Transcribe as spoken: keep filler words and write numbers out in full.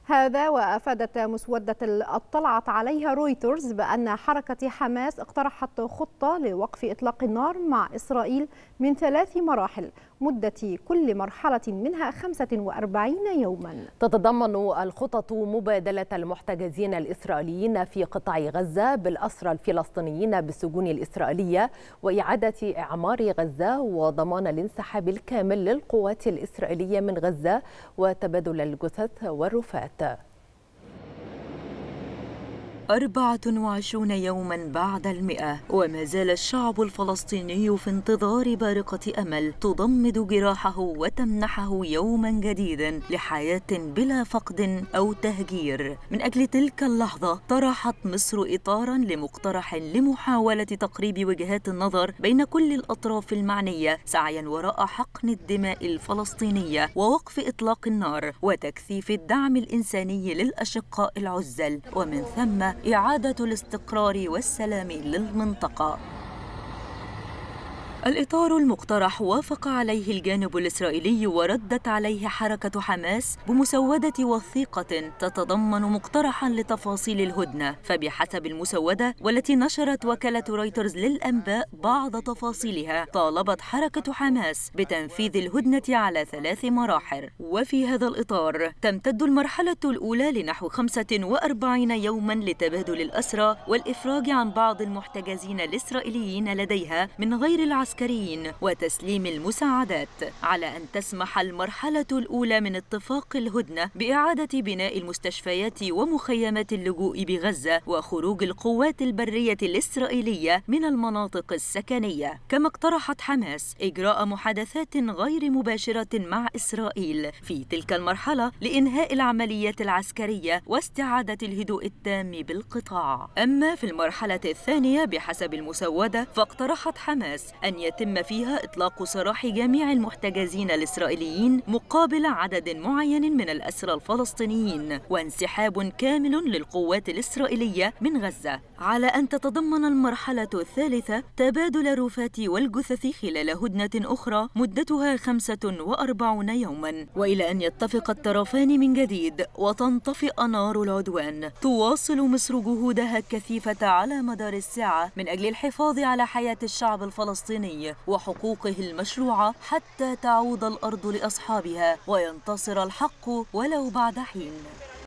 هذا وأفادت مسودة اطلعت عليها رويترز بأن حركة حماس اقترحت خطة لوقف إطلاق النار مع إسرائيل من ثلاث مراحل مدة كل مرحلة منها خمسة وأربعين يوما. تتضمن الخطط مبادلة المحتجزين الإسرائيليين في قطاع غزة بالأسرى الفلسطينيين بالسجون الإسرائيلية وإعادة إعمار غزة وضمان الانسحاب الكامل للقوات الإسرائيلية من غزة وتبادل الجثث والرفات. أربعة وعشرون يوما بعد المئة وما زال الشعب الفلسطيني في انتظار بارقة أمل تضمد جراحه وتمنحه يوما جديدا لحياة بلا فقد أو تهجير. من أجل تلك اللحظة طرحت مصر إطارا لمقترح لمحاولة تقريب وجهات النظر بين كل الأطراف المعنية سعيا وراء حقن الدماء الفلسطينية ووقف إطلاق النار وتكثيف الدعم الإنساني للأشقاء العزل، ومن ثم إعادة الاستقرار والسلام للمنطقة. الإطار المقترح وافق عليه الجانب الإسرائيلي وردت عليه حركة حماس بمسودة وثيقة تتضمن مقترحا لتفاصيل الهدنة. فبحسب المسودة والتي نشرت وكالة رويترز للأنباء بعض تفاصيلها، طالبت حركة حماس بتنفيذ الهدنة على ثلاث مراحل، وفي هذا الإطار تمتد المرحلة الأولى لنحو خمسة وأربعين يوما لتبادل الأسرى والإفراج عن بعض المحتجزين الإسرائيليين لديها من غير العسكريين وتسليم المساعدات، على أن تسمح المرحلة الأولى من اتفاق الهدنة بإعادة بناء المستشفيات ومخيمات اللجوء بغزة وخروج القوات البرية الإسرائيلية من المناطق السكنية. كما اقترحت حماس إجراء محادثات غير مباشرة مع إسرائيل في تلك المرحلة لإنهاء العمليات العسكرية واستعادة الهدوء التام بالقطاع. أما في المرحلة الثانية بحسب المسودة فاقترحت حماس أن يتم فيها إطلاق سراح جميع المحتجزين الإسرائيليين مقابل عدد معين من الأسرى الفلسطينيين وانسحاب كامل للقوات الإسرائيلية من غزة، على أن تتضمن المرحلة الثالثة تبادل الرفات والجثث خلال هدنة أخرى مدتها خمسة وأربعين يوما، وإلى أن يتفق الطرفان من جديد وتنطفئ نار العدوان. تواصل مصر جهودها الكثيفة على مدار الساعة من أجل الحفاظ على حياة الشعب الفلسطيني وحقوقه المشروعة حتى تعود الأرض لأصحابها وينتصر الحق ولو بعد حين.